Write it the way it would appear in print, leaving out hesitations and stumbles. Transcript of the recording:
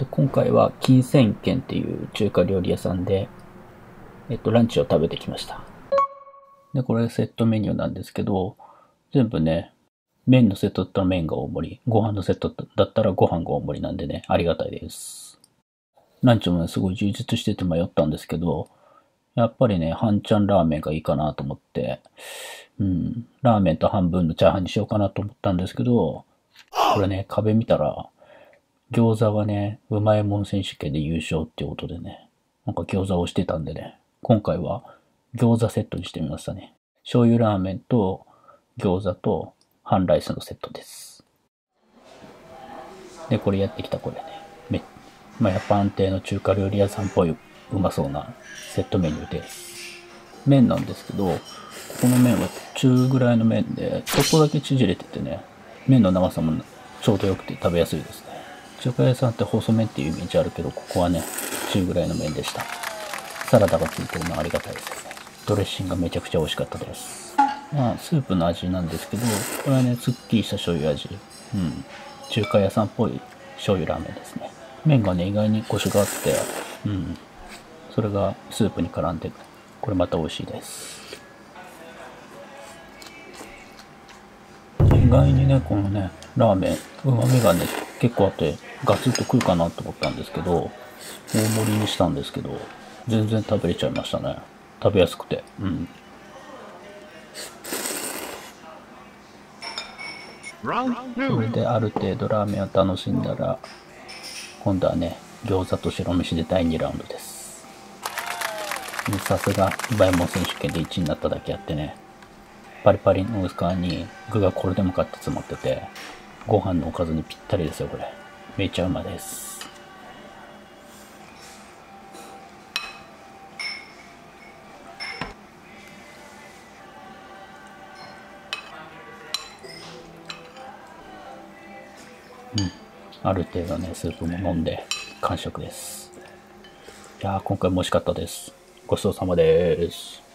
今回は金泉軒っていう中華料理屋さんで、ランチを食べてきました。で、これセットメニューなんですけど、全部ね、麺のセットだったら麺が大盛り、ご飯のセットだったらご飯が大盛りなんでね、ありがたいです。ランチもね、すごい充実してて迷ったんですけど、やっぱりね、半チャンラーメンがいいかなと思って、ラーメンと半分のチャーハンにしようかなと思ったんですけど、これね、壁見たら、餃子がね、うまいもん選手権で優勝っていうことでね、なんか餃子をしてたんでね、今回は餃子セットにしてみましたね。醤油ラーメンと餃子と半ライスのセットです。で、これやってきたこれね、やっぱ安定の中華料理屋さんっぽいうまそうなセットメニューです。麺なんですけど、ここの麺は中ぐらいの麺で、ちょっとだけ縮れててね、麺の長さもちょうど良くて食べやすいですね。中華屋さんって細麺っていうイメージあるけど、ここはね、中ぐらいの麺でした。サラダがついてるのはありがたいですよね。ドレッシングがめちゃくちゃ美味しかったです。まあ、スープの味なんですけど、これはね、すっきりした醤油味。中華屋さんっぽい醤油ラーメンですね。麺がね、意外にコシがあって、それがスープに絡んで、これまた美味しいです。意外にね、このね、ラーメン、旨味がね、結構あって、ガツッとくるかなと思ったんですけど、大盛りにしたんですけど、全然食べれちゃいましたね。食べやすくて。それである程度ラーメンを楽しんだら、今度はね、餃子と白飯で第2ラウンドです。さすが、うまいもん選手権で1位になっただけあってね、パリパリの薄皮に具がこれでもかって詰まってて、ご飯のおかずにぴったりですよ、これ。めちゃうまです。ある程度ね、スープも飲んで完食です。いやー、今回も美味しかったです。ごちそうさまです。